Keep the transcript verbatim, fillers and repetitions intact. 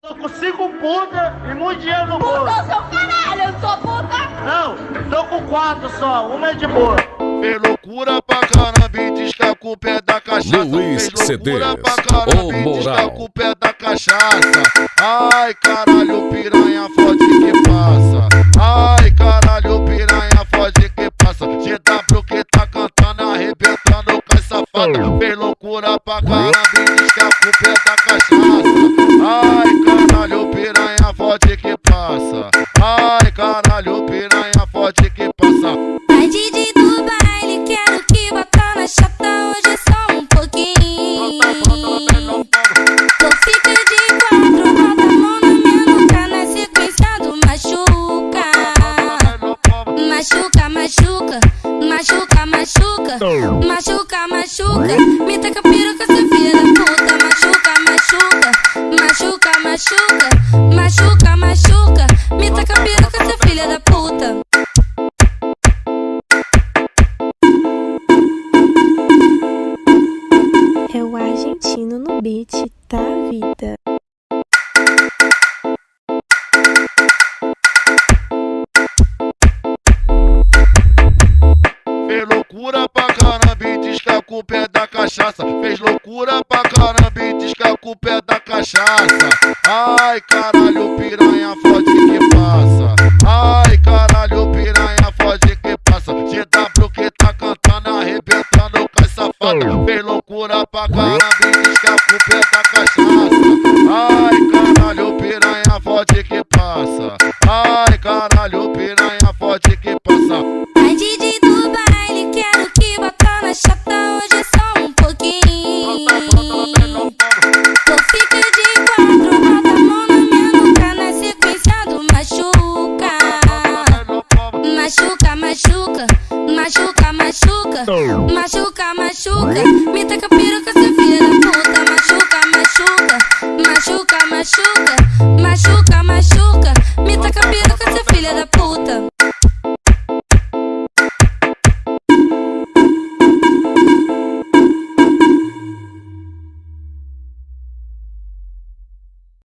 Tô com cinco putas e muito dinheiro no bolso. Puta, seu caralho, eu sou puta. Não, tô com quatro só, uma é de boa. Fez loucura pra caramba e diz que a culpa é da cachaça. Luiz Fez loucura C Ds, pra caramba o e diz que a moral. culpa é da cachaça. Ai, caralho, piranha, fode que passa. Ai, caralho, piranha, fode que passa. G W que tá cantando, arrebentando com as safadas. Fez loucura pra caramba e diz que a culpa é da cachaça. Ai, caralho, piranha, fode que passa. Ai, caralho, piranha, fode que passa. Vai Didi do baile, quero que bota na chata hoje é só um pouquinho. Tu fica de quatro, bota a mão na minha nuca na sequência do machuca. Machuca, machuca, machuca, machuca, machuca, machuca. Me taca piroca, seu filho da puta. Machuca, machuca, machuca, machuca, machuca, machuca. Me taca piroca, seu filho da puta. É o argentino no beat, tá, vida? Fez loucura pra caramba e diz que a culpa é da cachaça. Fez loucura pra caramba e diz que a culpa é da cachaça. Ai, caralho, piranha, fode que passa. Ai, caralho, piranha, fode que passa. G W que tá cantando, arrebentando com as safadas. Fez loucura pra caramba e diz que a culpa é da cachaça. Ai, caralho, piranha, fode que passa. Ai, caralho, piranha, fode que passa. Vai Didi do baile, quero que bota na chata hoje é só um pouquinho. Tu fica de quatro, bota a mão na minha nuca na sequência do machuca. Machuca, machuca, machuca, machuca, machuca, machuca. Me taca piroca, seu filho da puta. Machuca, machuca, machuca, machuca,